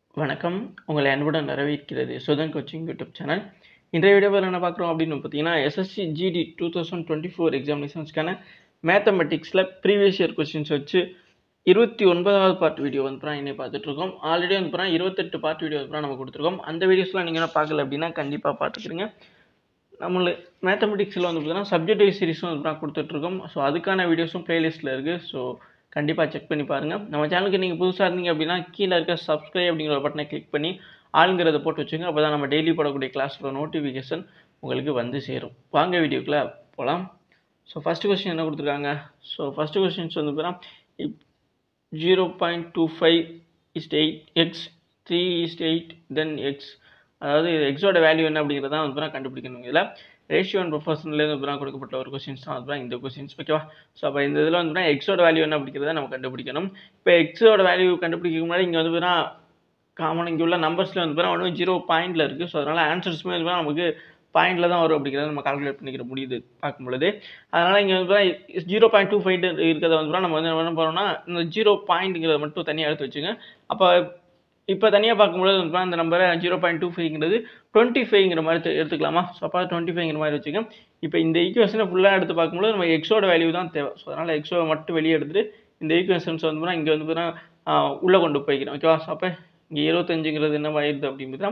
வணக்கம். உங்களை அன்புடன் வரவேற்கிறது சுதன் கோச்சிங் யூடியூப் சேனல். இன்றைய வீடியோவில் என்ன பார்க்குறோம் அப்படின்னு பார்த்தீங்கன்னா, எஸ்எஸ்சி ஜிடி 2024 எக்ஸாமினேஷன்ஸ்க்கான மேத்தமெட்டிக்ஸில் ப்ரீவியஸ் இயர் கொஸ்டின்ஸ் வச்சு 29வது பார்ட் வீடியோ வந்து இன்னைக்கு பார்த்துட்ருக்கோம். ஆல்ரெடி வந்து 28 பார்ட் வீடியோ வந்து நம்ம கொடுத்துருக்கோம். அந்த வீடியோஸ்லாம் நீங்கள் என்ன பார்க்கல அப்படின்னா கண்டிப்பாக பார்த்துக்கிறீங்க. நம்மளுக்கு மேத்தமெட்டிக்ஸில் வந்து பார்த்தீங்கன்னா சப்ஜெக்ட் வைஸ் சீரிஸும் வந்து கொடுத்துட்ருக்கோம். ஸோ அதுக்கான வீடியோஸும் ப்ளேலிஸ்ட்டில் இருக்குது. ஸோ கண்டிப்பாக செக் பண்ணி பாருங்கள். நம்ம சேனலுக்கு நீங்கள் புதுசாக இருந்தீங்க அப்படின்னா கீழே இருக்க சப்ஸ்கிரைப் அப்படிங்கிற ஒரு பட்டனை கிளிக் பண்ணி ஆளுங்கிறத போட்டு வச்சுங்க. அப்போ தான் நம்ம டெய்லி போடக்கூடிய கிளாஸோட நோட்டிஃபிகேஷன் உங்களுக்கு வந்து சேரும். வாங்க வீடியோக்குள்ளே போகலாம். ஸோ ஃபஸ்ட்டு கொஸ்டின் என்ன கொடுத்துருக்காங்க? ஸோ ஃபஸ்ட்டு கொஸ்டின்ஸ் வந்து பார்த்தீங்கன்னா 0.25 is 8x 3 is 8 then x, அதாவது எக்ஸோட வேல்யூ என்ன அப்படிங்கிறத வந்து கண்டுபிடிக்கணும். இதில் ரேஷியோ அண்ட் ப்ரொபோர்ஷன்லேருந்து வந்து கொடுக்கப்பட்ட ஒரு கொஸ்டின்ஸ் தான் வந்து இந்த கொஸ்டின்ஸ். ஓகேவா? ஸோ அப்போ இந்த இதில் வந்து எக்ஸோட வேல்யூ என்ன அப்படிங்கிறத நம்ம கண்டுபிடிக்கணும். இப்போ எக்ஸோட வேல்யூ கண்டுபிடிக்க முன்னாடி இங்கே வந்து காமன் இங்கே உள்ள நம்பர்ஸில் வந்து ஒன்று 0 பாயிண்டில் இருக்குது. ஸோ அதனால் ஆன்சர்ஸுமே வந்து நமக்கு பாயிண்டில் தான் வரும் அப்படிங்கிறத நம்ம கால்குலேட் பண்ணிக்கிற முடியுது பார்க்கும் பொழுது. அதனால் இங்கே வந்து 0.25 இருக்கிறத வந்து நம்ம வந்து என்ன பண்ணோம்னா இந்த 0 பாயிண்ட்டுங்கிறத மட்டும் தனியாக எடுத்து வச்சுங்க. அப்போ இப்போ தனியாக பார்க்கும்போது வந்து அந்த நம்பரை 0.25ங்கிறது 25ங்கிற மாதிரி எடுத்துக்கலாமா? ஸோ அப்போ 25ங்கிற மாதிரி வச்சுங்க. இப்போ இந்த ஈக்குவேஷனை ஃபுல்லாக எடுத்து பார்க்கும்போது நம்ம எக்ஸோட வேல்யூ தான் தேவை. ஸோ அதனால் எக்ஸோவை மட்டும் வெளியே எடுத்துகிட்டு இந்த ஈக்குவேஷன்ஸ் வந்து இங்கே வந்து உள்ளே கொண்டு போய்க்கிறோம். ஓகேவா? ஸோ அப்போ இங்கே 25ங்கிறது என்ன ஆயிடுது அப்படின்னா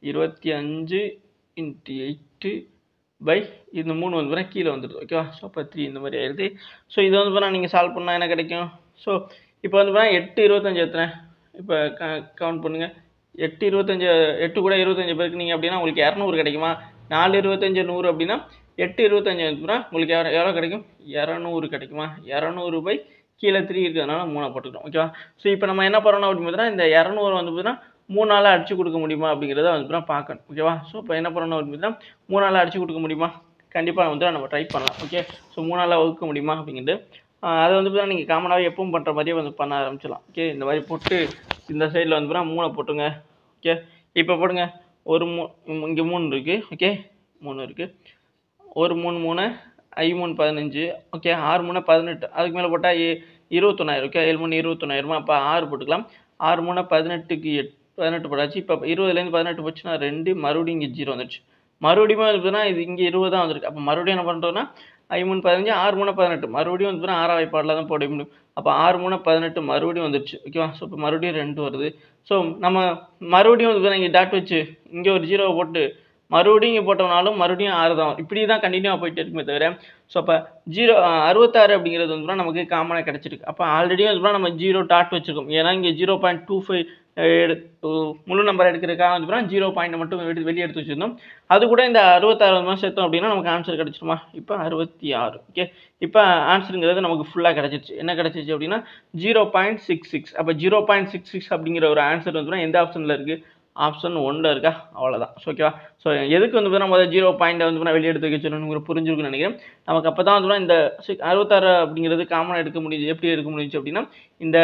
25 × 8 பை இந்த 3 வந்து கீழே வந்துடுது. ஓகேவா? ஸோ அப்போ 3 இந்த மாதிரி ஆயிடுது. ஸோ இது வந்து நீங்கள் சால்வ் பண்ணால் என்ன கிடைக்கும்? ஸோ இப்போ வந்து 8 25 எத்தனை? இப்போ கவுண்ட் பண்ணுங்கள். 8 25 8 கூட 25 பேருக்கு நீங்கள் அப்படின்னா உங்களுக்கு 200 கிடைக்குமா? 4 25 100 அப்படின்னா 8 25 உங்களுக்கு எவ்வளோ கிடைக்கும்? 200 கிடைக்குமா? 200 பை கீழே 3 இருக்கிறதுனால 3 போட்டுக்கிட்டோம். ஓகேவா? ஸோ இப்போ நம்ம என்ன பண்ணணும் அப்படின்னு பார்த்தீங்கன்னா இந்த 200 வந்து பார்த்தீங்கன்னா 3 நாளாக அடிச்சு கொடுக்க முடியுமா அப்படிங்கிறத வந்து பார்க்கணும். ஓகேவா? ஸோ இப்போ என்ன பண்ணணும் அப்படின்னு பார்த்தீங்கன்னா 3 நாளாக அடிச்சு கொடுக்க முடியுமா? கண்டிப்பாக வந்து நம்ம ட்ரை பண்ணலாம். ஓகே? ஸோ 3 நாளாக வகுக்க முடியுமா அப்படிங்கிறது அதை வந்து பார்த்தீங்கன்னா நீங்கள் காமனாகவே எப்பவும் பண்ணுற மாதிரியே வந்து பண்ண ஆரம்பிச்சிடலாம். ஓகே? இந்த மாதிரி போட்டு இந்த சைடில் வந்து 3 போட்டுங்க. ஓகே? இப்போ போடுங்க. ஒரு இங்கே 3 இருக்குது. ஓகே? 3 இருக்குது. ஒரு 3 3 I 3 15. ஓகே? 6 3 18. அதுக்கு மேலே போட்டால் 21,000. ஓகே? 7 3 21,000. அப்போ 6 போட்டுக்கலாம். 6 3 18க்கு 18 போட்டாச்சு. இப்போ 20லேருந்து 18 போச்சுன்னா 2, மறுபடியும் இங்கே 0 வந்துடுச்சு. மறுபடியும் இருக்குதுன்னா இது இங்கே 20 தான் வந்திருக்கு. அப்போ மறுபடியும் என்ன பண்ணுறோன்னா I 3 15 6 3 18 மறுபடியும் வந்து 6 வாய்ப்பாடில் தான் போட முடியும். அப்போ 6 3 18 மறுபடியும் வந்துடுச்சு. ஓகேவா? ஸோ இப்போ மறுபடியும் 2 வருது. ஸோ நம்ம மறுபடியும் வந்து இங்கே டாட் வச்சு இங்கே ஒரு 0 போட்டு மறுபடியும் இங்கே போட்டோம்னாலும் மறுபடியும் 6 தான் வரும். இப்படி தான் கண்டினியூவாக போயிட்டு இருக்குமே தவிர ஸோ அப்போ 66 அப்படிங்கிறது வந்து நமக்கு காமனாக கிடச்சிருக்கு. அப்போ ஆல்ரெடி வந்து நம்ம 0 டாட் வச்சுருக்கோம். ஏன்னா இங்கே 0.25 முழு நம்பர் எடுக்கிறதுக்காக வந்து 0 பாயிண்ட் மட்டும் வெளியே எடுத்து வச்சுருந்தோம். அது கூட இந்த 66 சேர்த்தோம் அப்படின்னா நமக்கு ஆன்சர் கிடச்சிருமா? இப்போ 66. ஓகே? இப்போ ஆன்சருங்கிறது நமக்கு ஃபுல்லாக கிடச்சிருச்சு. என்ன கிடச்சிச்சு அப்படின்னா 0.66. அப்போ 0.66 அப்படிங்கிற ஒரு ஆன்சர் வந்து எந்த ஆப்ஷனில் இருக்குது? ஆப்ஷன் 1ல் இருக்கா? அவ்வளோதான். ஓகேவா? ஸோ எதுக்கு வந்து நம்ம 0 பாயிண்ட்டை வந்து வெளியே எடுத்து வச்சுருன்னு புரிஞ்சுருக்குன்னு நினைக்கிறேன். நமக்கு அப்போ தான் வந்து இந்த 66 அப்படிங்கிறது காமனாக எடுக்க முடியுது. எப்படி எடுக்க முடிஞ்சிச்சு அப்படின்னா இந்த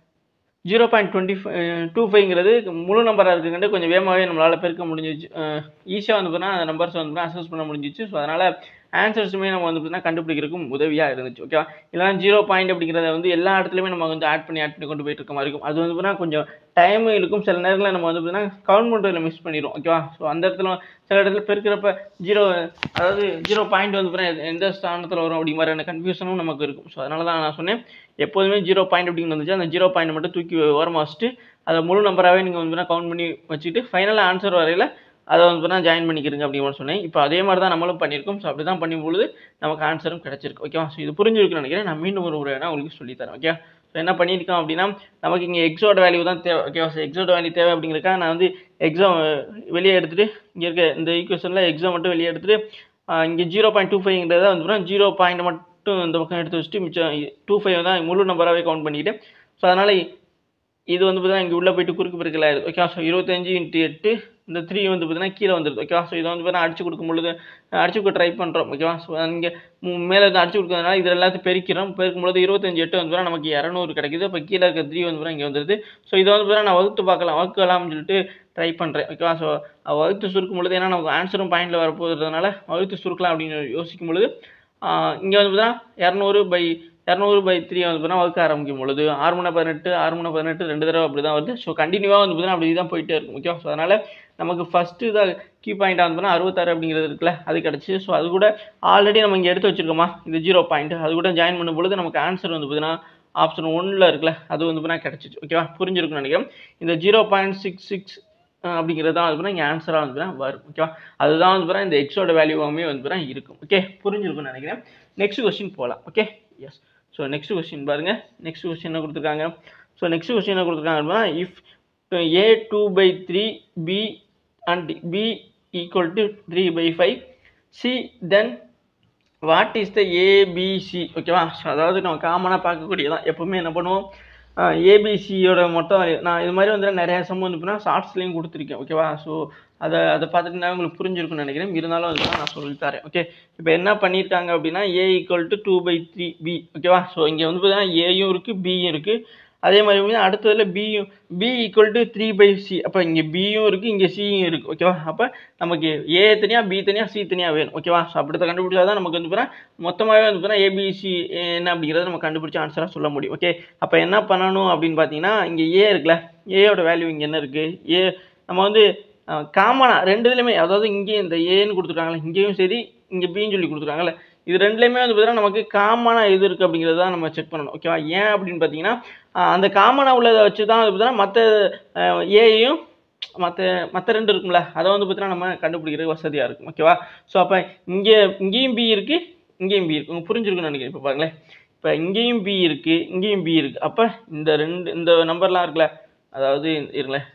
0.25ங்கிறது முழு நம்பராக இருக்குங்கிட்ட கொஞ்சம் வேகமாகவே நம்மளால் பெருக்க முடிஞ்சிச்சு. ஈஸியாக வந்து அந்த நம்பர்ஸ் வந்து அசஸ் பண்ண முடிஞ்சிச்சு. ஸோ அதனால் ஆன்சர்ஸுமே நம்ம வந்து கண்டுபிடிக்கிறதுக்கும் உதவியாக இருந்துச்சு. ஓகேவா? இல்லைனா 0 பாயிண்ட் அப்படிங்கிறத வந்து எல்லா இடத்துலையுமே நம்ம வந்து ஆட் பண்ணி கொண்டு போயிட்டு இருக்க மாதிரி இருக்கும். அது வந்து கொஞ்சம் டைம் இருக்கும். சில நேரங்களில் நம்ம வந்து கவுண்ட் பண்ணுறதுல மிஸ் பண்ணிடுவோம். ஓகேவா? ஸோ அந்த இடத்துல சில இடத்துல பெருக்கிறப்ப 0 அதாவது 0 பாயிண்ட் வந்து எந்த ஸ்தானத்தில் வரும் அப்படிங்கிற மாதிரியான கன்ஃபியூஷனும் நமக்கு இருக்கும். ஸோ அதனால தான் நான் சொன்னேன் எப்போதுமே 0 பாயிண்ட் அப்படிங்கிறது வந்துச்சு அந்த 0 பாயிண்ட் மட்டும் தூக்கி ஓரமாக வச்சுட்டு அதை முழு நம்பராகவே நீங்கள் வந்து கவுண்ட் பண்ணி வச்சுட்டு ஃபைனலாக ஆன்சர் வரையில் அதை வந்து ஜாயின் பண்ணிக்கிறீங்க அப்படிங்கிற சொன்னேன். இப்போ அதே மாதிரி தான் நம்மளும் பண்ணியிருக்கோம். ஸோ அப்படி தான் பண்ணும்பொழுது நமக்கு ஆன்சரும் கிடச்சிருக்கு. ஓகேவா? ஸோ இது புரிஞ்சிருக்குன்னு நினைக்கிறேன். நான் மீண்டும் ஒரு முறை உங்களுக்கு சொல்லித்தரேன். ஓகே? ஸோ என்ன பண்ணியிருக்கோம் அப்படின்னா நமக்கு இங்கே எக்ஸோட வேல்யூ தான் தேவை. ஓகேவா? ஸோ எக்ஸோட வேல்யூ தேவை அப்படிங்கிறக்காக நான் வந்து எக்ஸாம் வெளியே எடுத்துகிட்டு இங்கே இருக்க இந்த ஈக்குவேஷனில் எக்ஸாம் மட்டும் வெளியே எடுத்துகிட்டு இங்கே 0.25ங்கிறத வந்து 0 பாயிண்ட் மட்டும் இந்த பக்கம் எடுத்து வச்சுட்டு மிச்சம் 25 தான் முழு நம்பராகவே கவுண்ட் பண்ணிக்கிட்டு ஸோ அதனால் இது வந்து பார்த்தீங்கன்னா இங்கே உள்ளே போய்ட்டு குறுக்கு பெருக்கல் ஆயிடுது. ஓகே? ஸோ 25 × 8 இந்த 3 வந்து பார்த்தீங்கன்னா கீழே வந்துடுது. ஓகேவா? ஸோ இதை வந்து பார்த்தீங்கன்னா அடிச்சு கொடுக்கும் பொழுது அடிச்சு கொடுக்க ட்ரை பண்ணுறோம். ஓகேவா? ஸோ இங்கே மேலே வந்து அடிச்சு கொடுக்கறதுனால இது எல்லாத்தையும் பெருக்கும்பொழுது 25 8 வந்து நமக்கு 200 கிடைக்குது. இப்போ கீழே இருக்க 3 வந்து இங்கே வந்துடுது. ஸோ இதை வந்து பார்த்தீங்கன்னா நான் வகுக்கலாம்னு சொல்லிட்டு ட்ரை பண்ணுறேன். ஓகேவா? ஸோ வகுத்து சுருக்கும் பொழுது ஏன்னா நமக்கு ஆன்சரும் பாயிண்டில் வரப்போகிறதுனால வகுத்து சுருக்கலாம் அப்படின்னு யோசிக்கும் பொழுது இங்கே வந்து பார்த்தீங்கன்னா 200 பை 200/3 வந்து பார்த்தீங்கன்னா வகுக்க ஆரம்பிக்கும் பொழுது 6 முனை 18 6 முனை 18 2 தடவை அப்படி தான் வருது. ஸோ கண்டினியூவாக வந்து பார்த்தீங்கன்னா அப்படி தான் போயிட்டே இருக்கும். ஓகேவா? ஸோ அதனால் நமக்கு ஃபஸ்ட்டு இதாக கீ பாயிண்டாக வந்து பார்த்தீங்கன்னா 66 அப்படிங்கிறது இருக்குல்ல, அது கிடச்சி. ஸோ அது கூட ஆல்ரெடி நம்ம இங்கே எடுத்து வச்சிருக்கோமா இது 0 பாயிண்ட், அது கூட ஜாயின் பண்ணும் பொழுது நமக்கு ஆன்சர் வந்து பார்த்தீங்கன்னா ஆப்ஷன் 1ல் இருக்குல்ல, அது வந்து பார்த்தீங்கன்னா கிடச்சிச்சு. ஓகேவா? புரிஞ்சிருக்குன்னு நினைக்கிறேன். இந்த 0.66 அப்படிங்கிறது தான் வந்து பார்த்தீங்கன்னா இங்கே ஆன்சராக வந்து பார்த்தீங்கன்னா வரும். ஓகேவா? அதுதான் வந்து பார்த்தீங்கன்னா இந்த எக்ஸோட வேல்யூவாகவே வந்து பார்த்தீங்கன்னா இருக்கும். ஓகே, புரிஞ்சிருக்குன்னு நினைக்கிறேன். நெக்ஸ்ட் கொஸ்டின் போகலாம். Okay, yes. So next question பாருங்க. நெக்ஸ்ட் கொஸ்டின் என்ன கொடுத்துருக்காங்க? ஸோ நெக்ஸ்ட் கொஸ்டின் என்ன கொடுத்துருக்காங்க அப்படின்னா, if a 2/3 b and b equal to 3/5 c then what is the ABC? ஓகேவா? ஸோ அதாவது நம்ம காமனாக பார்க்கக்கூடியதான். எப்பவுமே என்ன பண்ணுவோம், ஏபிசியோட மொத்தம் நான் இது மாதிரி வந்து நிறையா சம் வந்து பார்த்தீங்கன்னா ஷார்ட்ஸ்லேயும் கொடுத்துருக்கேன். ஓகேவா? ஸோ அதை பார்த்துட்டு உங்களுக்கு புரிஞ்சிருக்குன்னு நினைக்கிறேன். இருந்தாலும் வந்து நான் சொல்லித்தரேன். ஓகே, இப்போ என்ன பண்ணியிருக்காங்க அப்படின்னா a = 2/3b. ஓகேவா? ஸோ இங்கே வந்து பார்த்தீங்கன்னா ஏயும் இருக்குது பியும் இருக்குது. அதே மாதிரி அடுத்ததில் பியும் b = 3/c. அப்போ இங்கே பியும் இருக்குது இங்கே சியும் இருக்குது. ஓகேவா? அப்போ நமக்கு ஏ தனியாக பி தனியாக சி தனியாக வேணும். ஓகேவா? ஸோ அப்படி தான் கண்டுபிடிச்சா தான் நமக்கு வந்து பார்த்தீங்கன்னா மொத்தமாகவே வந்து பார்த்தீங்கன்னா ஏபிசி என்ன அப்படிங்கிறத நம்ம கண்டுபிடிச்ச ஆன்சராக சொல்ல முடியும். ஓகே, அப்போ என்ன பண்ணணும் அப்படின்னு பார்த்தீங்கன்னா, இங்கே ஏ இருக்குல்ல, ஏயோட வேல்யூ இங்கே என்ன இருக்குது, ஏ நம்ம வந்து காமனாக ரெண்டு இதுலையுமே, அதாவது இங்கேயும் இந்த ஏன்னு கொடுத்துருக்காங்களே, இங்கேயும் சரி இங்கே பின்னு சொல்லி கொடுத்துருக்காங்கல்ல, இது ரெண்டுலேயுமே வந்து பார்த்தீங்கன்னா நமக்கு காமனாக எது இருக்குது அப்படிங்கிறது தான் நம்ம செக் பண்ணணும். ஓகேவா? ஏன் அப்படின்னு பார்த்தீங்கன்னா, அந்த காமனாக உள்ளதை வச்சு தான் வந்து பார்த்தீங்கன்னா மற்ற ஏயும் மற்ற ரெண்டு இருக்கும்ல, அதை வந்து பார்த்தீங்கன்னா நம்ம கண்டுபிடிக்கிறது வசதியாக இருக்கும். ஓகேவா? ஸோ அப்போ இங்கேயும் பி இருக்குது இங்கேயும் பி இருக்குது. புரிஞ்சிருக்குன்னு நினைக்கிறேன். இப்போ பாருங்களேன், இப்போ இங்கேயும் பி இருக்குது இங்கேயும் பி இருக்குது. அப்போ இந்த நம்பர்லாம் இருக்குல்ல, அதாவது இருங்களேன்,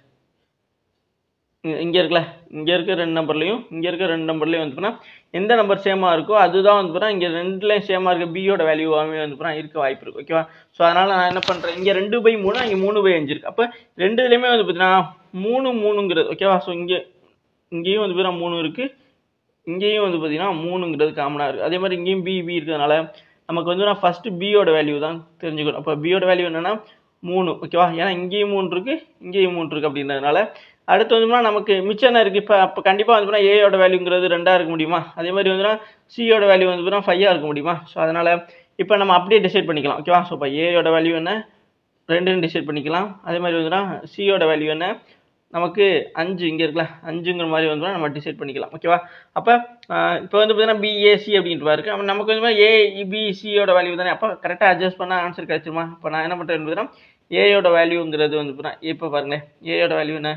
இங்கே இருக்குல்ல, இங்கே இருக்க ரெண்டு நம்பர்லையும் இங்கே இருக்க ரெண்டு நம்பர்லையும் வந்து பார்த்தீங்கன்னா எந்த நம்பர் சேமாக இருக்கோ அதுதான் வந்து பார்த்தீங்கன்னா இங்கே ரெண்டுலேயும் சேமாக இருக்க பியோட வேல்யூவாகவே வந்து பார்த்தீங்கன்னா இருக்க வாய்ப்பு இருக்குது. ஓகேவா? ஸோ அதனால் நான் என்ன பண்ணுறேன், இங்கே 2/3 இங்கே 3/5 இருக்குது. அப்போ ரெண்டு இதுலேயுமே வந்து பார்த்தீங்கன்னா 3 ஓகேவா? ஸோ இங்கேயும் வந்து பார்த்தீங்கன்னா 3 இருக்குது, இங்கேயும் வந்து பார்த்தீங்கன்னா 3ங்கிறது காமனாக இருக்குது. அதே மாதிரி இங்கேயும் பி இருக்கிறதுனால நமக்கு வந்து நான் ஃபஸ்ட்டு பியோட வேல்யூ தான் தெரிஞ்சுக்கணும். அப்போ பியோட வேல்யூ என்னென்னா 3. ஓகேவா? ஏன்னா இங்கேயும் 3 இருக்குது இங்கேயும் 3 இருக்குது அப்படின்றதுனால அடுத்து வந்துன்னா நமக்கு மிச்சம் என்ன இருக்குது, அப்போ கண்டிப்பாக வந்து ஏயோட வேல்யூங்கிறது 2ஆக இருக்க முடியுமா, அதே மாதிரி வந்துன்னா சியோட வேல்யூ வந்து 5ஆக இருக்க முடியுமா. ஸோ அதனால் இப்போ நம்ம அப்படியே டிசைட் பண்ணிக்கலாம். ஓகேவா? ஸோ இப்போ ஏயோட வேல்யூ என்ன 2ன்னு டிசைட் பண்ணிக்கலாம். அதே மாதிரி வந்துன்னா சியோட வேல்யூ என்ன நமக்கு 5 இங்கே இருக்குல்ல, 5ங்கிற மாதிரி வந்து நம்ம டிசைட் பண்ணிக்கலாம். ஓகேவா? அப்போ இப்போ வந்து பார்த்தீங்கன்னா பிஏசி அப்படின்ட்டு இருக்குது. அப்போ நமக்கு வந்து ஏபிசியோட வேல்யூ தானே, அப்போ கரெக்டாக அட்ஜஸ்ட் பண்ணால் ஆன்சர் கிடைச்சிருமா. இப்போ நான் என்ன பண்ணுறேன் பார்த்தீங்கன்னா ஏயோட வேல்யூங்கிறது வந்து பார்த்தீங்கன்னா இப்போ பாருங்களேன், ஏயோட வேல்யூ என்ன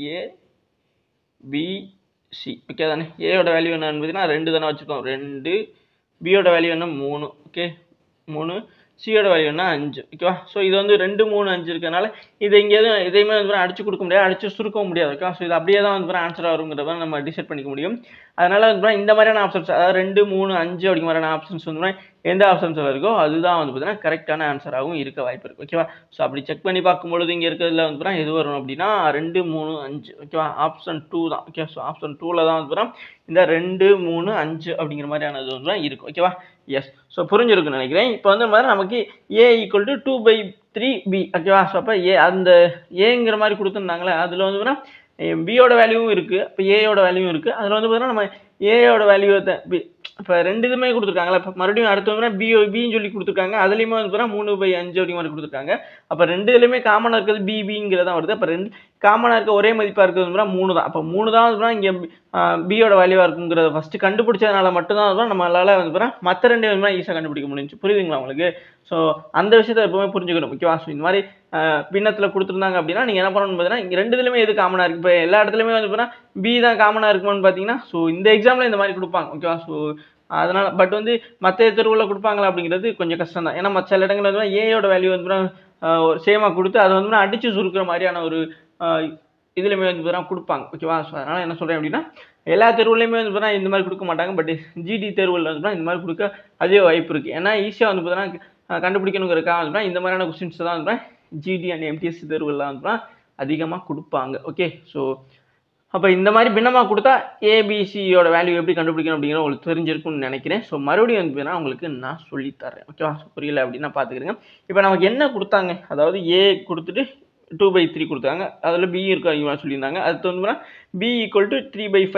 ஏபிசி. ஓகே தானே, ஏயோட வேல்யூ என்னன்னு பார்த்தீங்கன்னா 2 தானே வச்சுருக்கோம், 2. பியோட வேல்யூ என்ன 3. ஓகே, 3. சியோட வேல்யூ என்ன 5. ஓகேவா? ஸோ இது வந்து 2 3 5 இருக்கிறதுனால இது இங்கே எதையுமே வந்து அடிச்சு கொடுக்க முடியாது, அடிச்சு சுருக்கவும் முடியாது. ஓகேவா? ஸோ இது அப்படியே தான் வந்து ஆன்சராக வருங்கிறத நம்ம டிசைட் பண்ணிக்க முடியும். அதனால் வந்து இந்த மாதிரியான ஆப்ஷன்ஸ், அதாவது 2 3 5 அப்படிங்கிற மாதிரியான ஆப்ஷன்ஸ் வந்து எந்த ஆப்ஷன்ஸில் இருக்கோ அதுதான் வந்து பார்த்தீங்கன்னா கரெக்டான ஆன்சராகவும் இருக்க வாய்ப்பு இருக்குது. ஓகேவா? ஸோ அப்படி செக் பண்ணி பார்க்கும்பொழுது இங்கே இருக்கிறதுல வந்து பார்த்தீங்கன்னா எது வரும் அப்படின்னா 2 3 5. ஓகேவா? ஆப்ஷன் 2 தான். ஓகே, ஸோ ஆப்ஷன் 2ல் தான் வந்து பார்த்தீங்கன்னா இந்த 2 3 5 அப்படிங்கிற மாதிரியானது வந்து தான் இருக்கும். ஓகேவா? எஸ். ஸோ புரிஞ்சிருக்குன்னு நினைக்கிறேன். இப்போ வந்து மாதிரி நமக்கு ஏ = 2/3b. ஓகேவா? ஸோ அப்போ அந்த ஏங்கிற மாதிரி கொடுத்துருந்தாங்களே, அதில் வந்து பார்த்தீங்கன்னா பியோட வேல்யூவும் இருக்குது, இப்போ ஏயோட வேல்யூவும் இருக்குது. அதில் வந்து பார்த்தீங்கன்னா நம்ம ஏயோட வேல்யூ இப்போ ரெண்டு இதுவுமே கொடுத்துருக்காங்களா, இப்போ மறுபடியும் அடுத்து வந்து பின்னு சொல்லி கொடுத்துருக்காங்க. அதுலேயுமே வந்து பார்த்தீங்கன்னா 3/5 அப்படி மாதிரி கொடுத்துருக்காங்க. அப்போ ரெண்டு இதுலையுமே காமனாக இருக்கிறது பிங்கிறதான் வருது. அப்போ ரெண்டு காமனாக இருக்க ஒரே மதிப்பாக இருக்கிறது 3 தான். அப்போ 3 தான் வந்து இங்கே பியோட வேல்யூவாக இருக்குங்கிறத ஃபஸ்ட்டு கண்டுபிடிச்சதுனால மட்டும்தான் வந்து நம்மளால் வந்து பார்த்தீங்கன்னா மற்ற ரெண்டு வந்து ஈஸியாக கண்டுபிடிக்க முடிஞ்சு. புரியுதுங்களா உங்களுக்கு? ஸோ அந்த விஷயத்தை எப்பவுமே புரிஞ்சுக்கணும். ஓகேவா? ஸோ இந்த மாதிரி பின்னத்தில் கொடுத்துருந்தாங்க அப்படின்னா நீங்கள் என்ன பண்ணணும்னு பார்த்தீங்கன்னா இங்கே ரெண்டு இதுலையுமே எது காமனாக இருக்குது, இப்போ எல்லா இடத்துலையுமே வந்து பார்த்தீங்கன்னா பி தான் காமனாக இருக்குமான்னு பார்த்தீங்கன்னா ஸோ இந்த எக்ஸாமில் இந்த மாதிரி கொடுப்பாங்க. ஓகேவா? ஸோ அதனால் பட் வந்து மற்ற தெருவில் கொடுப்பாங்களா அப்படிங்கிறது கொஞ்சம் கஷ்டம் தான். ஏன்னா மற்ற இடங்களில் வந்து ஏயோட வேல்யூ வந்து சேமாக கொடுத்து அதை வந்து அடித்து சுருக்கிற மாதிரியான ஒரு இதுலையுமே வந்து பார்த்தீங்கன்னா கொடுப்பாங்க. ஓகேவா? ஸோ அதனால் என்ன சொல்கிறேன் அப்படின்னா எல்லா தெருவுலையுமே வந்து பார்த்தீங்கன்னா இந்த மாதிரி கொடுக்க மாட்டாங்க. பட் ஜிடி தேர்வில் வந்து பார்த்தீங்கன்னா இந்த மாதிரி கொடுக்க அதிக வாய்ப்பு இருக்குது. ஏன்னா ஈஸியாக வந்து பார்த்தீங்கன்னா கண்டுபிடிக்கணுங்கிறக்காக வந்து பார்த்தீங்கன்னா இந்த மாதிரியான கொஸ்டின்ஸ் தான் வந்து ஜிடி அண்ட் எம்டிஎஸ்சி தேர்வுலாம் வந்து அதிகமாக கொடுப்பாங்க. ஓகே, ஸோ அப்போ இந்த மாதிரி பின்னமாக கொடுத்தா ஏபிசியோட வேல்யூ எப்படி கண்டுபிடிக்கணும் அப்படிங்கிற உங்களுக்கு தெரிஞ்சிருக்கும்னு நினைக்கிறேன். ஸோ மறுபடியும் வந்து உங்களுக்கு நான் சொல்லித்தரேன். ஓகேவா? புரியல அப்படின்னா பார்த்துக்கிறேங்க. இப்போ நமக்கு என்ன கொடுத்தாங்க, அதாவது ஏ கொடுத்துட்டு 2/3 கொடுத்தாங்க, அதில் பி இருக்கு அதிகமாக சொல்லியிருந்தாங்க. அடுத்து வந்து பி = 3/5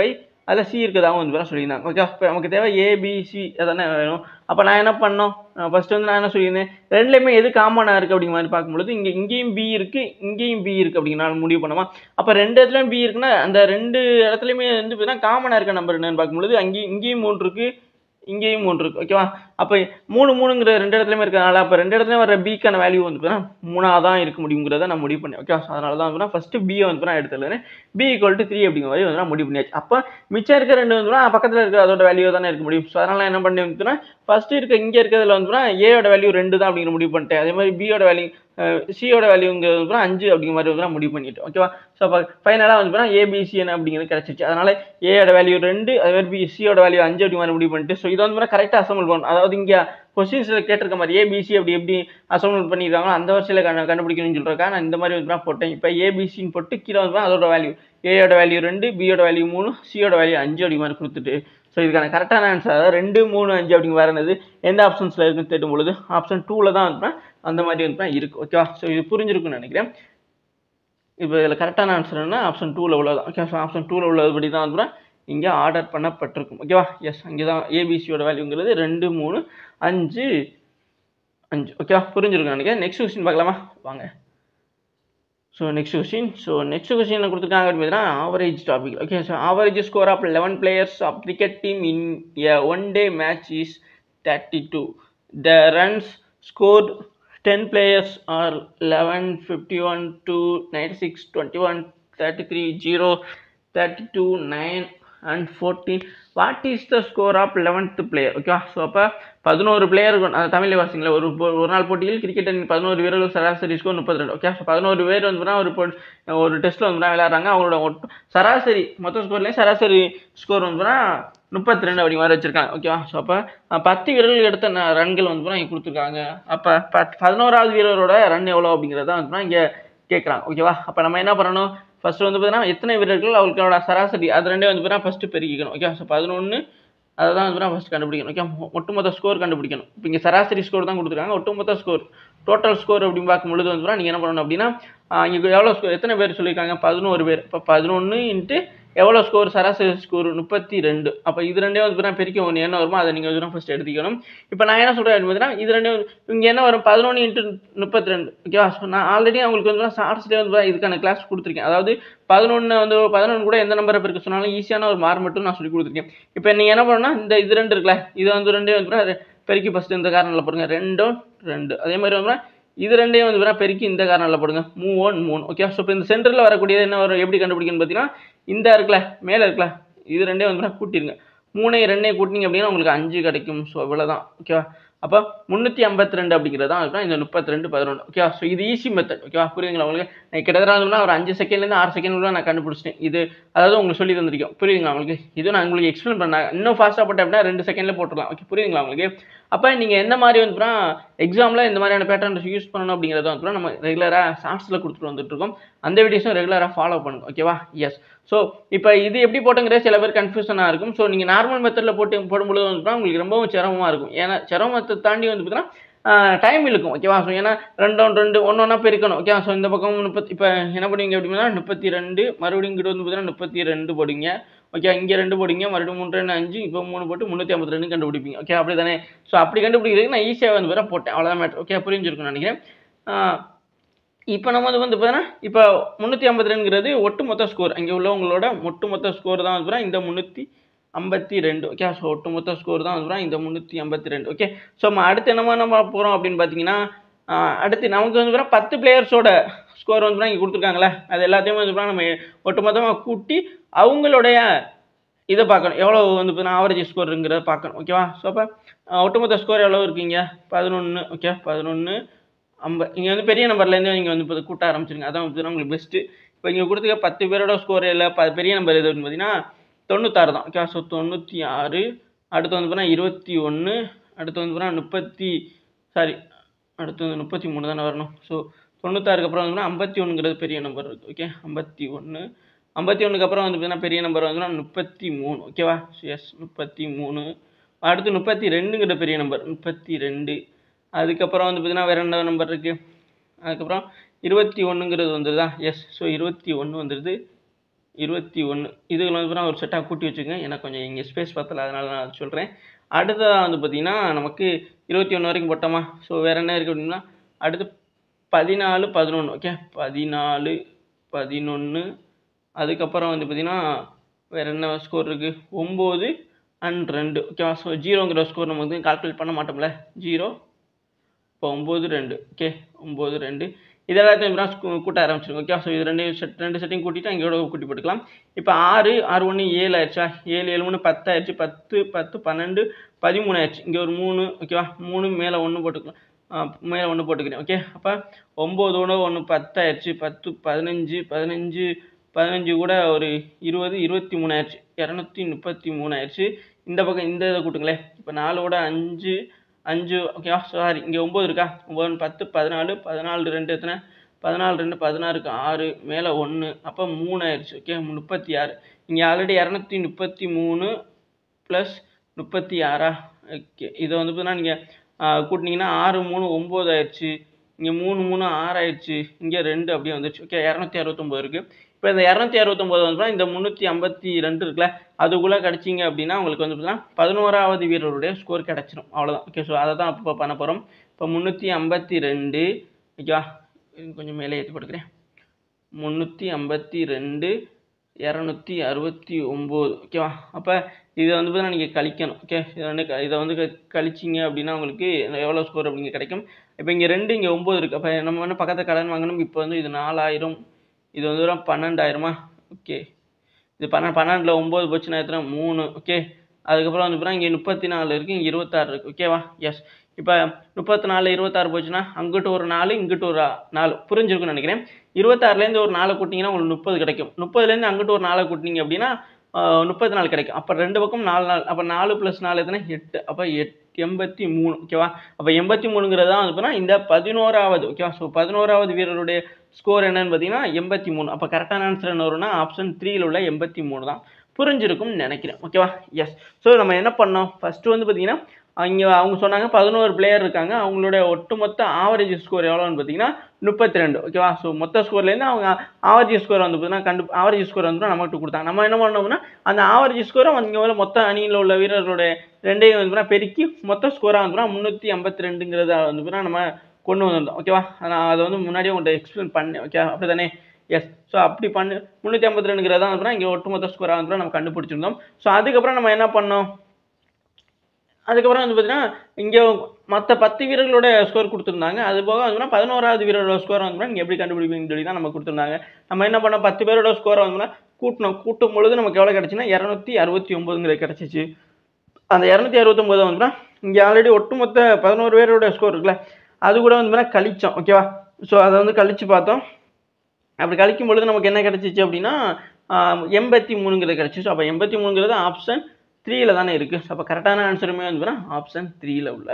அதில் சி இருக்கிறதாகவும் வந்து பார்த்தா சொல்லியிருந்தாங்க. ஓகே, இப்போ நமக்கு தேவை ஏபிசி அதானே வேணும். அப்போ நான் என்ன பண்ணோம், ஃபர்ஸ்ட் வந்து நான் என்ன சொல்லியிருந்தேன், ரெண்டுலேயுமே எது காமனாக இருக்குது அப்படிங்கிற மாதிரி பார்க்கும்பொழுது இங்கேயும் பி இருக்குது, இங்கேயும் பி இருக்குது அப்படிங்கிற நான் முடிவு பண்ணுமா. அப்போ ரெண்டு இடத்துலையும் பி இருக்குன்னா அந்த ரெண்டு இடத்துலையுமே வந்து பார்த்தீங்கன்னா காமனாக இருக்க நம்பர் என்னன்னு பார்க்கும்பொழுது இங்கேயும் 3 இருக்குது, இங்கேயும் 3 இருக்குது. ஓகேவா, அப்போ 3 ரெண்டு இடத்துலையுமே இருக்கிறதுனால அப்போ ரெண்டு இடத்துலையும் வர பிக்கான வேல்யூ வந்து பார்த்தீங்கன்னா 3 தான் இருக்க முடியுங்கிறத நான் முடிவு பண்ணேன். ஓகே, அதனால தான் வந்து ஃபர்ஸ்ட் பியை வந்து நான் எடுத்துருந்தேன். பி ஈக்குவல் டு 3 அப்படிங்கிற மாதிரி வந்து நான் முடிவு பண்ணியாச்சு. அப்போ மிச்சம் இருக்க ரெண்டு வந்து பக்கத்தில் இருக்க அதோட வேல்யூ தானே இருக்க முடியும். ஸோ அதனால என்ன பண்ணேன், ஃபர்ஸ்ட் இங்கே இருக்கிறதுல வந்து ஏயோட வேல்யூ 2 தான் அப்படிங்கிற முடிவு பண்ணிட்டேன். அதே மாதிரி பியோட வேல்யூ சியோட வேல்யூங்கிறது 5 அப்படிங்கிற மாதிரி வந்து முடிவு பண்ணிட்டேன். ஓகேவா, ஸோ அப்போ ஃபைனலாக வந்து ஏபிசி என்ன அப்படிங்கிறது கிடச்சிச்சு. அதனால ஏயோட வேல்யூ 2, அதே மாதிரி சியோட வேல்யூ 5 அப்படிங்கிற மாதிரி முடிவு பண்ணிட்டு, ஸோ இதை வந்து கரெக்டாக அசம்பிள் பண்ணணும். அதாவது இங்கே கொஸ்டின்ஸில் கேட்டிருக்க மாதிரி ஏபிசி அப்படி எப்படி அசம்பிள் பண்ணியிருக்காங்களோ அந்த வரிசையில் கண்டுபிடிக்கணும்னு சொல்கிறக்கா நான் இந்த மாதிரி வந்து போட்டேன். இப்போ ஏபிசின்னு போட்டு கீழே வந்து அதோட வேல்யூ ஏயோட வேல்யூ 2, பியோட வேல்யூ 3, சியோட வேல்யூ 5 அப்படி மாதிரி கொடுத்துட்டு, ஸோ இதுக்கான கரெக்டான ஆன்சர் அதாவது 2, 3, 5 அப்படிங்க வரது எந்த ஆப்ஷன்ஸில் இருக்குன்னு தேடும் பொழுது ஆப்ஷன் 2ல் தான் வந்து அந்த மாதிரி வந்து இருக்குது. ஓகேவா, ஸோ இது புரிஞ்சிருக்குன்னு நினைக்கிறேன். இப்போ இதில் கரெக்டான ஆன்சர் என்ன, ஆப்ஷன் 2ல் உள்ளதான். ஓகே, ஸோ ஆப்ஷன் 2ல் உள்ளதுபடி தான் வந்து இங்கே ஆர்டர் பண்ணப்பட்டிருக்கும். ஓகேவா, எஸ், அங்கே தான் ஏபிசியோட வேல்யூங்கிறது 2, 3, 5, 5. ஓகேவா, புரிஞ்சிருக்குன்னு நினைக்கிறேன். நெக்ஸ்ட் கொஸ்டின் பார்க்கலாமா வாங்க. ஸோ நெக்ஸ்ட் கொஸ்டின் கொடுத்துருக்காங்க அப்படின்னா average topic. Okay, so average score of 11 players of cricket team in a one-day match is 32. The runs scored 10 players are 11, 51, 2, 96, 21, 33, 0, 32, 9 and 14. What is the score of 11th player? Okay, so அப்போ 11 player Tamil வாசிங்களா ஒரு நாள் போட்டியில் cricket 11 வீரர்கள் சராசரி score 32. Okay, so 11 பேர் வந்து ஒரு டெஸ்ட்டில் வந்து விளையாடுறாங்க. அவங்களோட சராசரி மொத்த ஸ்கோர்லேயும் சராசரி ஸ்கோர் வந்து 32 அப்படி மாதிரி வச்சிருக்காங்க. ஓகேவா, ஸோ அப்போ 10 வீரர்கள் எடுத்த ரன்கள் வந்து இங்கே கொடுத்துருக்காங்க. அப்போ 11வது வீரரோட ரன் எவ்வளோ அப்படிங்கிறத வந்து இங்கே கேட்குறாங்க. ஓகேவா, அப்போ நம்ம என்ன பண்ணணும், ஃபர்ஸ்ட் வந்து பார்த்தீங்கன்னா எத்தனை வீரர்கள் அவங்களோட சராசரி அது ரெண்டே வந்து பார்த்தீங்கன்னா ஃபர்ஸ்ட் பெருக்கிக்கணும். ஓகே, ஸோ 11 அதை தான் வந்து ஃபர்ஸ்ட் கண்டுபிடிக்கணும். ஓகே, ஒட்டுமொத்த ஸ்கோர் கண்டுபிடிக்கணும். இப்போ இங்கே சராசரி ஸ்கோர் தான் கொடுத்துருக்காங்க. ஒட்டுமொத்த ஸ்கோர் டோட்டல் ஸ்கோர் அப்படின்னு பார்க்கும்பொழுது வந்து நீங்கள் என்ன பண்ணணும் அப்படின்னா இங்கே எவ்வளோ ஸ்கோர் எத்தனை பேர் சொல்லியிருக்காங்க, 11 பேர். இப்போ 11 இன்ட்டு எவ்வளோ ஸ்கோர், சராசரி ஸ்கோர் 32. அப்போ இது ரெண்டே வந்து பெருக்கி ஒன்று என்ன வருமோ அதை நீங்கள் வந்து ஃபர்ஸ்ட் எடுத்துக்கணும். இப்போ நான் என்ன சொல்கிறேன் அப்படின்னா இது ரெண்டே இங்கே என்ன வரும், 11 இன்ட்டு 32. ஓகேவா, ஸோ நான் ஆல்ரெடி அவங்களுக்கு வந்து ஷார்ட்ஸ்லேயே வந்து இதுக்கான கிளாஸ் கொடுத்துருக்கேன். அதாவது 11 கூட எந்த நம்பரை பெருக்க சொன்னாலும் ஈஸியான ஒரு மார்க் மட்டும் நான் சொல்லி கொடுத்துருக்கேன். இப்போ நீங்கள் என்ன பண்ணணும்னா இந்த இது ரெண்டு இருக்குல்ல, இது வந்து ரெண்டே வந்து பெருக்கி ஃபஸ்ட்டு இந்த காரணத்தில் போடுங்க 2, 2. அதே மாதிரி வந்து இது ரெண்டையும் வந்து பெருக்கி இந்த காரணத்தில் போடுங்க 3, 3. ஓகே, ஸோ இப்போ இந்த சென்டரில் வரக்கூடியது என்ன வரும், எப்படி கண்டுபிடிக்கணும்னு பார்த்தீங்கன்னா இந்த இருக்குல்ல மேலே இருக்குல்ல இது ரெண்டே வந்து கூட்டிருங்க. 3, 2 கூட்டினீங்க அப்படின்னா உங்களுக்கு 5 கிடைக்கும். ஸோ இவ்வளோதான். ஓகேவா, அப்போ 352 அப்படிங்கிறது தான் இந்த 32, 11. ஓகேவா, ஸோ இது ஈஸி மெத்தட். ஓகேவா, புரியுதுங்களா உங்களுக்கு, நான் கிட்டத்தட்ட ஒரு 5 செகண்ட்லேருந்து 6 செகண்ட் நான் கண்டுபிடிச்சிட்டேன். இது அதாவது உங்களுக்கு சொல்லி தந்திருக்கோம். புரியுதுங்களா உங்களுக்கு, இது நான் உங்களுக்கு எக்ஸ்பிளைன் பண்ணேன். இன்னும் ஃபாஸ்ட்டாக போட்டேன் அப்படின்னா 2 செகண்ட்ல போட்டுடலாம். ஓகே, புரியுதுங்களா உங்களுக்கு. அப்போ நீங்கள் எந்த மாதிரி வந்து எக்ஸாமில் இந்த மாதிரியான பேட்டர்ன்ஸ் யூஸ் பண்ணணும் அப்படிங்கிறத வந்து நம்ம ரெகுலராக ஷார்ட்ஸில் கொடுத்துட்டு வந்துட்டு இருக்கோம். அந்த வீடியோஸும் ரெகுலராக ஃபாலோ பண்ணுங்க. ஓகேவா, எஸ். ஸோ இப்போ இது எப்படி போட்டுங்கிறது சில பேர் கன்ஃபியூஷனாக இருக்கும். ஸோ நீங்கள் நார்மல் மெத்தடில் போடும்பொழுது வந்து உங்களுக்கு ரொம்பவும் சிரமமாக இருக்கும். ஏன்னா சிரமத்தை தாண்டி வந்து பார்த்தீங்கன்னா டைம் இழுக்கும். ஓகேவா, ஸோ ஏன்னா 2 ஒன்றா பெருக்கணும். ஓகேவா, ஸோ இந்த பக்கம் 30 இப்போ என்ன பண்ணுவீங்க அப்படின்னா 32 மறுபடியும் இங்கிட்ட வந்து பார்த்தீங்கன்னா 32 போடுங்க. ஓகே, இங்கே 2 போடுங்க, மறுபடியும் 3, 2, 5, இப்போ 3 போட்டு 352 கண்டுபிடிப்பீங்க. ஓகே, அப்படி தானே. ஸோ அப்படி கண்டுபிடிக்கிறதுக்கு நான் ஈஸியாக வந்து வேற போட்டேன். அவ்வளோதான் மேட்ரு. ஓகே, புரிஞ்சிருக்குன்னு நினைக்கிறேன். இப்போ நம்ம வந்து பார்த்தீங்கன்னா இப்போ 352ங்கிறது ஒட்டுமொத்த ஸ்கோர், அங்கே உள்ளவங்களோட ஒட்டுமொத்த ஸ்கோர் தான் வந்து இந்த 352. ஓகே, ஸோ ஒட்டுமொத்த ஸ்கோர் தான் வந்து இந்த 352. ஓகே, ஸோ நம்ம அடுத்து நம்ம போகிறோம் அப்படின்னு பார்த்தீங்கன்னா அடுத்து நமக்கு வந்து 10 பிளேயர்ஸோட ஸ்கோர் வந்து இங்கே கொடுத்துருக்காங்களே அது எல்லாத்தையும் வந்து நம்ம ஒட்டுமொத்தமாக கூட்டி அவங்களுடைய இதை பார்க்கணும், எவ்வளோ வந்து ஆவரேஜ் ஸ்கோருங்கிறத பார்க்கணும். ஓகேவா, ஸோ அப்போ ஒட்டுமொத்த ஸ்கோர் எவ்வளோ இருக்குங்க 11. ஓகே, 11, 50. இங்கே வந்து பெரிய நம்பர்லேருந்து நீங்கள் வந்து இப்போ கூட்ட ஆரம்பிச்சிருங்க. அதான் வந்து உங்களுக்கு பெஸ்ட்டு. இப்போ இங்கே கொடுத்துக்க 10 பேரோட ஸ்கோர் இல்லை பெரிய நம்பர் எது அப்படின்னு பார்த்தீங்கன்னா 96 தான். Okay, so 96. அடுத்து வந்து பார்த்தீங்கன்னா 21. அடுத்து வந்து பார்த்தீங்கன்னா அடுத்து வந்து 33 தானே வரணும். ஸோ 96க்கு அப்புறம் வந்து 51ங்கிறது பெரிய நம்பர் இருக்குது. ஓகே, 51. 51க்கு அப்புறம் வந்து பார்த்தீங்கன்னா பெரிய நம்பர் வந்து 33. ஓகேவா, எஸ் 33. அடுத்து 32ங்கிற பெரிய நம்பர் 32. அதுக்கப்புறம் வந்து பார்த்தீங்கன்னா வேறு என்ன நம்பர் இருக்குது, அதுக்கப்புறம் 21ங்கிறது வந்துடுதா, எஸ். ஸோ 21 வந்துடுது. 21 இதுல வந்து ஒரு செட்டாக கூட்டி வச்சுக்கோங்க. எனக்கு கொஞ்சம் இங்கே ஸ்பேஸ் பத்தல, அதனால நான் சொல்கிறேன். அடுத்ததாக வந்து பார்த்தீங்கன்னா நமக்கு 21 வரைக்கும் போட்டோமா. ஸோ வேறு என்ன இருக்குது அப்படின்னா அடுத்து 14 11 ஓகே 14 11 அதுக்கப்புறம் வந்து பார்த்தீங்கன்னா வேறு என்ன ஸ்கோர் இருக்குது 9 and 2 ஓகேவா. ஸோ 0ங்கிற ஸ்கோர் நம்ம வந்து கால்குலேட் பண்ண மாட்டோம்ல 0 இப்போ 9 2 ஓகே 9 2 இது எல்லாத்தையும் கூட்ட ஆரம்பிச்சிருங்க ஓகே. ஸோ இது ரெண்டு செட்டையும் கூட்டிட்டு இங்கோட கூட்டி போட்டுக்கலாம். இப்போ 6 6 1 7 ஆயிடுச்சா 7 7 3 10 ஆயிடுச்சு 10 10 12 13 ஆயிடுச்சு. இங்கே ஒரு 3 ஓகேவா 3 மேலே 1 போட்டுக்கலாம் மேலே 1 போட்டுக்கிறேன் ஓகே. அப்போ 9 1 10 ஆயிடுச்சு 10 15 15 15 கூட ஒரு 20 23 ஆயிடுச்சு 233 ஆயிடுச்சு. இந்த பக்கம் இந்த இதை கூட்டுங்களேன். இப்போ 4 கூட 5 5 ஓகேவா. சாரி இங்கே 9 இருக்கா 9 10 14 14 2 எத்தனை 14 2 16க்கு 6 மேலே 1 அப்போ 3 ஆயிடுச்சு ஓகே 36. இங்கே ஆல்ரெடி 233 ப்ளஸ் 36 ஓகே. இதை வந்து பார்த்தீங்கன்னா நீங்கள் கூட்டினீங்கன்னா 6 3 9 ஆயிடுச்சு. இங்கே 3 3 6 ஆயிடுச்சு. இங்கே 2 அப்படியே வந்துடுச்சு ஓகே 269 இருக்குது. இப்போ இந்த 269 வந்து இந்த 352 இருக்குல்ல அதுக்குள்ளே கிடச்சிங்க அப்படின்னா உங்களுக்கு வந்து பார்த்தீங்கன்னா 11வது வீரருடைய ஸ்கோர் கிடச்சிடும் அவ்வளோதான் ஓகே. ஸோ அதை தான் இப்போ பண்ண போகிறோம். இப்போ 352 ஓகேவா கொஞ்சம் மேலே ஏற்றி போட்டுக்கிறேன் 352 269 ஓகேவா. அப்போ இதை வந்து பார்த்தீங்கன்னா நீங்கள் கழிக்கணும் ஓகே. இதை வந்து கழிச்சிங்க அப்படின்னா உங்களுக்கு எவ்வளோ ஸ்கோர் அப்படிங்க கிடைக்கும். இப்போ இங்கே 2 இங்கே 9 இருக்குது. அப்போ நம்ம வந்து பக்கத்தில் கடன் வாங்கணும். இப்போ வந்து இது 4000 இது வந்து 12,000 ஓகே. இது 12ல் 9 போச்சுன்னா எத்தனை 3 ஓகே. அதுக்கப்புறம் வந்து பார்த்தீங்கன்னா இங்கே 34 இருக்குது இங்கே 26 இருக்குது ஓகேவா. எஸ் இப்போ 34 26 போச்சுன்னா அங்கிட்டு ஒரு 4 இங்கிட்டு ஒரு 4 புரிஞ்சிருக்குன்னு நினைக்கிறேன். 26லேருந்து ஒரு 4 கூட்டிங்கன்னா உங்களுக்கு 30 கிடைக்கும். 30லேருந்து அங்கிட்டு ஒரு 4 கூட்டினீங்க அப்படின்னா 34 கிடைக்கும். அப்போ 2 பக்கம் 4 4 அப்போ 4 + 4 எத்தனை 8 அப்போ 83 ஓகேவா. அப்போ 83ங்கிறது தான் வந்து பார்த்தீங்கன்னா இந்த 11வது ஓகேவா. ஸோ 11வது வீரருடைய ஸ்கோர் என்னன்னு பார்த்தீங்கன்னா 83. அப்போ கரெக்டான ஆன்சர் என்ன வரும்னா ஆப்ஷன் 3ல் உள்ள 83 தான். புரிஞ்சிருக்கும்னு நினைக்கிறேன் ஓகேவா. எஸ் ஸோ நம்ம என்ன பண்ணோம் ஃபஸ்ட்டு வந்து பார்த்தீங்கன்னா இங்கே அவங்க சொன்னாங்க 11 பிளேயர் இருக்காங்க. அவங்களுடைய ஒட்டுமொத்த ஆவரேஜ் ஸ்கோர் எவ்வளோன்னு பார்த்தீங்கன்னா 32 ஓகேவா. ஸோ மொத்த ஸ்கோர்லேருந்து அவங்க ஆவரேஜ் ஸ்கோர் வந்து பார்த்தீங்கன்னா ஆவரேஜ் ஸ்கோர் வந்து நம்மகிட்ட கொடுத்தாங்க. நம்ம என்ன பண்ணோம்னா அந்த ஆவரேஜ் ஸ்கோரை இங்கே உள்ள மொத்த அணியில் உள்ள வீரர்களுடைய ரெண்டையும் வந்து பெருக்கி மொத்த ஸ்கோராக வந்து 352ங்கிறத வந்து நம்ம கொண்டு வந்திருந்தோம் ஓகேவா. நான் அதை வந்து முன்னாடியே உங்கள்கிட்ட எக்ஸ்பிளைன் பண்ணேன் ஓகே அப்படி தானே. எஸ் ஸோ அப்படி 352ங்கிறதா வந்து இங்கே ஒட்டுமொத்த ஸ்கோராக வந்து நம்ம கண்டுபிடிச்சிருந்தோம். ஸோ அதுக்கப்புறம் நம்ம என்ன பண்ணோம் அதுக்கப்புறம் வந்து பார்த்தீங்கன்னா இங்கே மற்ற 10 வீரர்களோட ஸ்கோர் கொடுத்துருந்தாங்க. அது போக வந்து 11வது வீரரோட ஸ்கோர் வந்து நீங்கள் எப்படி கண்டுபிடிப்பீங்கன்னு சொல்லி தான் நம்ம கொடுத்துருந்தாங்க. நம்ம என்ன பண்ணோம் 10 பேரோட ஸ்கோரை வந்து கூட்டும் பொழுது நமக்கு எவ்வளோ கிடச்சுன்னா 269ங்கிறது கிடச்சிச்சு. அந்த 269 வந்து இங்கே ஆல்ரெடி ஒட்டுமொத்த 11 பேரோட ஸ்கோர் இருக்குல்ல அது கூட வந்து கழிச்சோம் ஓகேவா. ஸோ அதை வந்து கழிச்சு பார்த்தோம். அப்படி கழிக்கும் பொழுது நமக்கு என்ன கிடச்சிச்சு அப்படின்னா 83ங்கிறது கிடச்சிச்சு. அப்போ 83ங்கிறது ஆப்ஷன் 3ல் தானே இருக்குது. அப்போ கரெக்டான ஆன்சருமே வந்து ஆப்ஷன் 3ல் உள்ள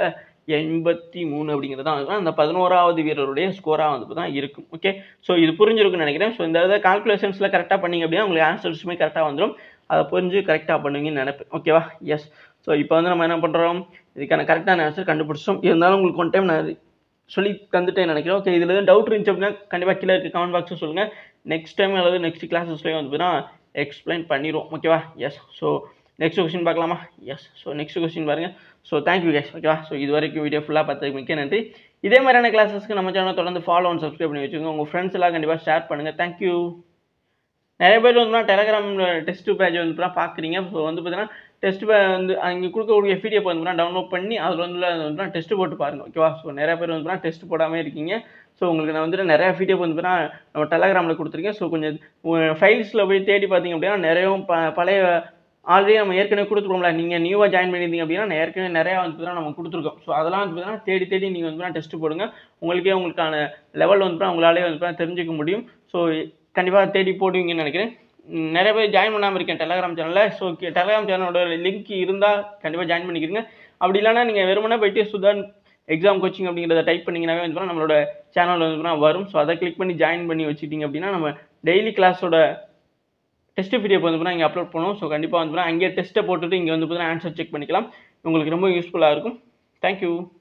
83 அப்படிங்கிறது தான் அந்த 11வது வீரருடைய ஸ்கோராக வந்து தான் இருக்கும் ஓகே. ஸோ இது புரிஞ்சிருக்குன்னு நினைக்கிறேன். ஸோ இந்த இதை கால்குலேஷன்ஸில் கரெக்டாக பண்ணிங்க அப்படின்னா உங்களுக்கு ஆன்சர்ஸுமே கரெக்டாக வந்துடும். அதை புரிஞ்சு கரெக்டாக பண்ணுங்கன்னு நினைப்பேன் ஓகேவா. எஸ் ஸோ இப்போ வந்து நம்ம என்ன பண்ணுறோம் இதுக்கான கரெக்டான ஆன்சர் கண்டுபிடிச்சோம். இருந்தாலும் உங்களுக்கு ஒன் டைம் நான் சொல்லி தந்துட்டேன்னு நினைக்கிறேன் ஓகே. இதில் எதுவும் டவுட் இருந்துச்சு அப்படின்னா கண்டிப்பாக கீழே இருக்க கமெண்ட் பாக்ஸில் சொல்லுங்கள். நெக்ஸ்ட் டைம் அல்லது நெக்ஸ்ட் கிளாஸஸ்லேயும் வந்து எக்ஸ்பிளைன் பண்ணிடுவோம் ஓகேவா. எஸ் ஸோ நெக்ஸ்ட் கொஸ்டின் பார்க்கலாமா. எஸ் ஸோ நெக்ஸ்ட் கொஸ்டின் பாருங்கள். ஸோ தேங்க்யூ கேஸ் ஓகேவா. ஸோ இது வரைக்கும் வீடியோ ஃபுல்லாக பார்த்ததுக்கு மிக்க நன்றி. இதே மாதிரியான கிளாஸஸ்க்கு நம்ம சேனல் தொடர்ந்து ஃபாலோ அண்ட் சப்ஸ்கிரைப் பண்ணி வச்சுக்கோங்க. உங்கள் ஃப்ரெண்ட்ஸ் எல்லாம் கண்டிப்பாக ஷேர் பண்ணுங்கள். தேங்க்யூ. நிறைய பேர் வந்து டெலகிராம் டெஸ்ட் பேஜ் வந்து பார்க்குறீங்க. ஸோ வந்து பார்த்தீங்கன்னா டெஸ்ட் வந்து அங்கே கொடுக்கக்கூடிய PDF வந்து டவுன்லோட் பண்ணி அதில் வந்து டெஸ்ட் போட்டு பாருங்கள் ஓகேவா. ஸோ நிறைய பேர் வந்து டெஸ்ட் போடாமல் இருக்கீங்க. ஸோ உங்களுக்கு நான் வந்துட்டு நிறையா PDF வந்து நம்ம டெலகிராமில் கொடுத்துருக்கேன். ஸோ கொஞ்சம் ஃபைல்ஸில் போய் தேடி பார்த்தீங்க அப்படின்னா நிறைய பழைய ஆல்ரெடி நம்ம ஏற்கனவே கொடுத்துருக்கோம்ல. நீங்கள் நியூவாக ஜாயின் பண்ணியிருந்தீங்க அப்படின்னா ஏற்கனவே நிறையா வந்து நம்ம கொடுத்துருக்கோம். ஸோ அதெல்லாம் வந்து தேடி நீங்கள் வந்து டெஸ்ட் போடுங்க. உங்களுக்கான லெவல் வந்து உங்களாலே வந்து தெரிஞ்சுக்க முடியும். ஸோ கண்டிப்பாக தேடி போடுவீங்கன்னு நினைக்கிறேன். நிறைய பேர் ஜாயின் பண்ணாமல் இருக்கேன் டெலகிராம் சேனலில். ஸோ டெலகிராம் சேனலோட லிங்க் இருந்தால் கண்டிப்பாக ஜாயின் பண்ணிக்கிறீங்க. அப்படி இல்லைனா நீங்கள் வெறுமனே போயிட்டு சுதான் எக்ஸாம் கோச்சிங் அப்படிங்கிறத டைப் பண்ணிங்கனாவே வந்து நம்மளோட சேனல் வந்து வரும். ஸோ அதை கிளிக் பண்ணி ஜாயின் பண்ணி வச்சுட்டிங்க அப்படின்னா நம்ம டெய்லி கிளாஸோட டெஸ்ட் PDF வந்து இங்கே அப்லோட் பண்ணுவோம். ஸோ கண்டிப்பாக வந்து அங்கேயே டெஸ்ட்டை போட்டுட்டு இங்கே வந்து ஆன்சர் செக் பண்ணிக்கலாம். உங்களுக்கு ரொம்ப யூஸ்ஃபுல்லாக இருக்கும். தேங்க்யூ.